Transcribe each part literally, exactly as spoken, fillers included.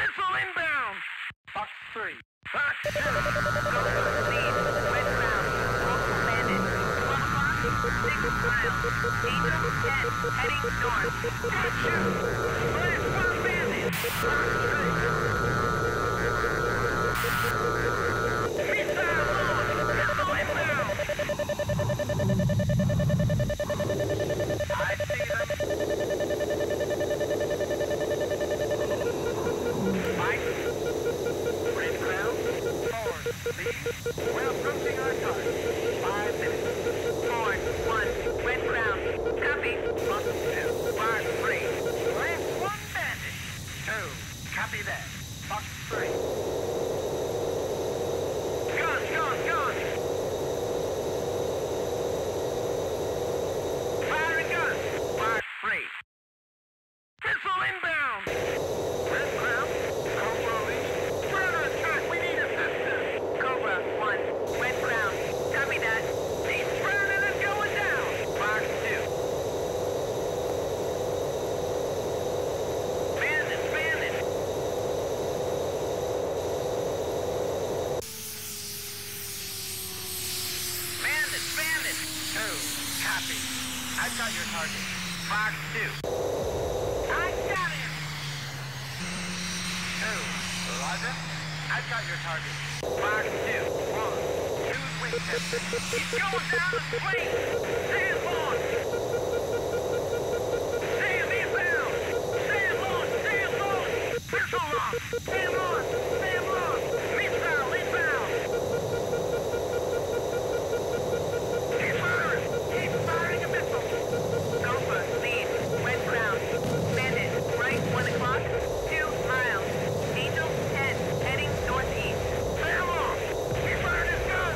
Missile inbound. Fox three. Fox two. Cobra lead. Red ground. Local landed. twelve o'clock. six miles. Angel ten. Heading north. Good shoot. Blast one bandit. Fox three. Missile launch. Missile inbound. I see them. Fight. Red ground. Forward. Lead. We're approaching our target. Five minutes. Forward. One. Red ground. Copy. Fox two. Fox three. Last one bandit. Two. Copy that. Fox three. Gun, gun, gun. Firing gun. Fox three. Missile inbound. Red ground. Cobra lead. We're under attack. We need assistance. Cobra one. Red ground. Copy that. He's burning and going down. Fox two. Bandit, bandit. Bandit, bandit. Two. Copy. I've got your target. Fox two. I got him. Two. Roger. I've got your target. Fox two. One. Choose wingtip. He's going down the plane. Stand launch. Stand inbound. Stand launch. Stand launch. Missile launch. Stand launch. Stand launch. Missile inbound. He's firing. He's firing a missile. Cobra lead. Red ground. Bandit. Right. One o'clock. Two miles. Angel ten. Heading northeast. Stand launch. He fired his gun.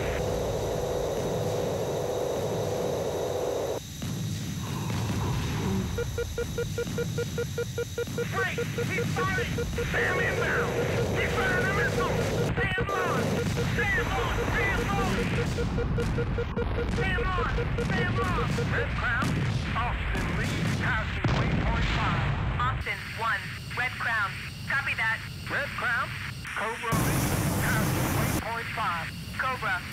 Right. He's firing. Sam inbound. He's firing a missile. Sam launch. Sam launch. Sam launch. Sam launch. Sam launch. Red Crown. Austin lead. Passing waypoint five. Austin one. Red Crown. Copy that. Red Crown. Cobra lead. Passing waypoint five. Cobra